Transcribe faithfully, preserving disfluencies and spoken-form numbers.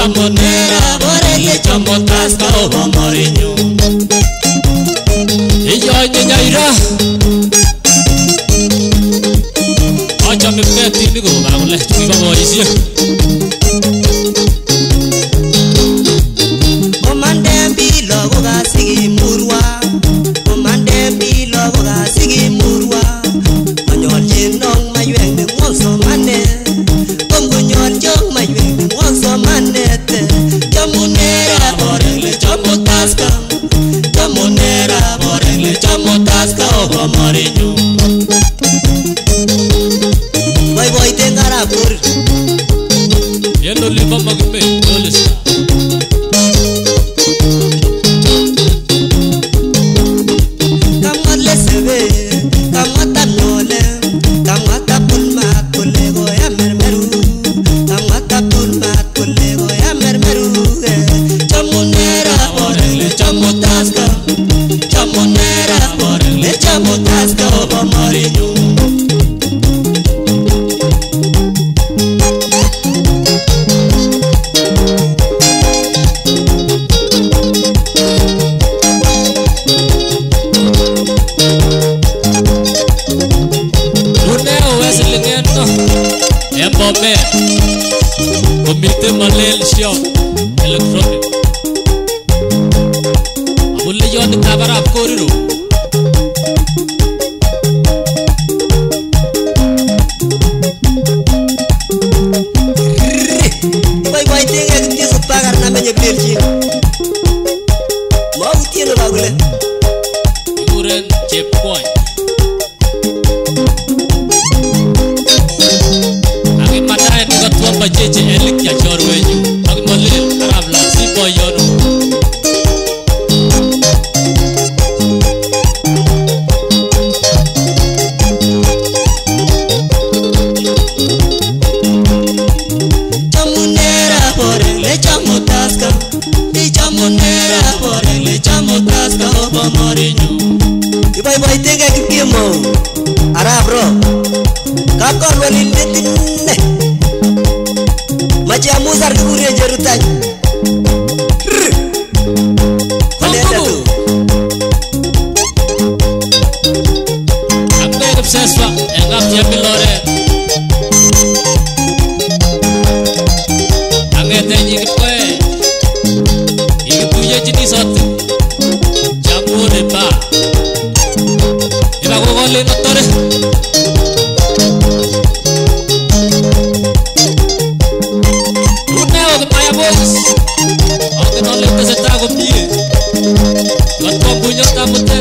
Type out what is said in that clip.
Chamonera borele chamotaska obomorinyo Iyoy nyaira Acha mepeti nigo bagole tuiba boisye Omande mbilo goga sigi murwa Omande mbilo goga sigi murwa Onyol jinong maywen de monso mane Kongo nyol jong maywen de monso manete Chamonera borele chamotaska Chamonera borele chamotaska obomorinyo Boy boy tengara pur Yendo lipa magme dolista Kamale sebe kamata nole kamata pulma kolego ya mermeru kamata pulma kolego ya mermeru Chamonera borele chamotaska Chamonera borele chamotaska obomorinyo Embome Comité Malel Shop Electronic Abulle yon kabarab koriro Boy boy tenga kuti supagar na menye belji Mau tieno bagule Iguren checkpoint Bajeje elik ya jorwenyu Bagi molil arabla si boyono Chamonera borele chamotaska Di chamonera borele chamotaska obomorinyo Ibai bai tenga kipimo Arabro Kapkon walin detinne Macia musar kure jerutan Palenda tu Aku yang seswa yang ngap dia pilore Angete nyik koe Iki punya jenis satu Jamur ba Ila ko gole notore Aunque no le se trago pie, cuando puño estamos